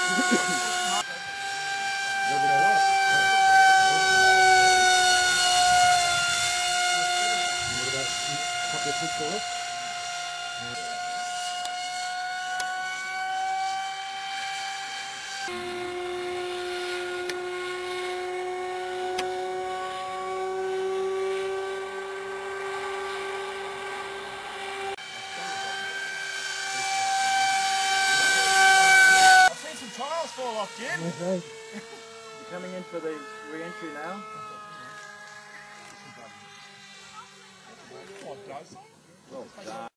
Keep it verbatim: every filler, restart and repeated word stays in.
Fall off, Jim. Okay. You're coming in for the re-entry now? Well done. Well done.